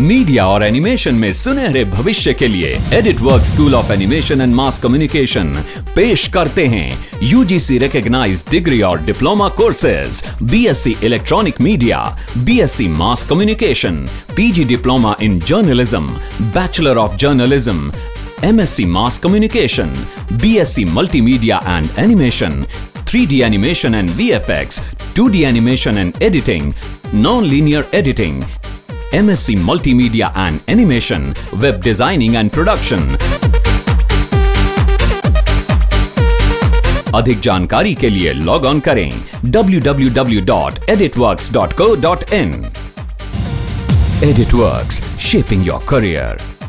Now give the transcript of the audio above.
Media और animation में सुनहरे भविष्य के लिए Editworks school of animation and mass communication पेश करते हैं यूजीसी रिकॉग्नाइज्ड डिग्री और diploma courses, BSc electronic media, BSc mass communication, PG diploma in journalism, bachelor of journalism, MSc Mass Communication, BSc Multimedia and Animation, 3D Animation and VFX, 2D Animation and Editing, Non-Linear Editing, MSc Multimedia and Animation, Web Designing and Production. अधिक जानकारी के लिए log on करें www.editworks.co.in. Editworks, shaping your career.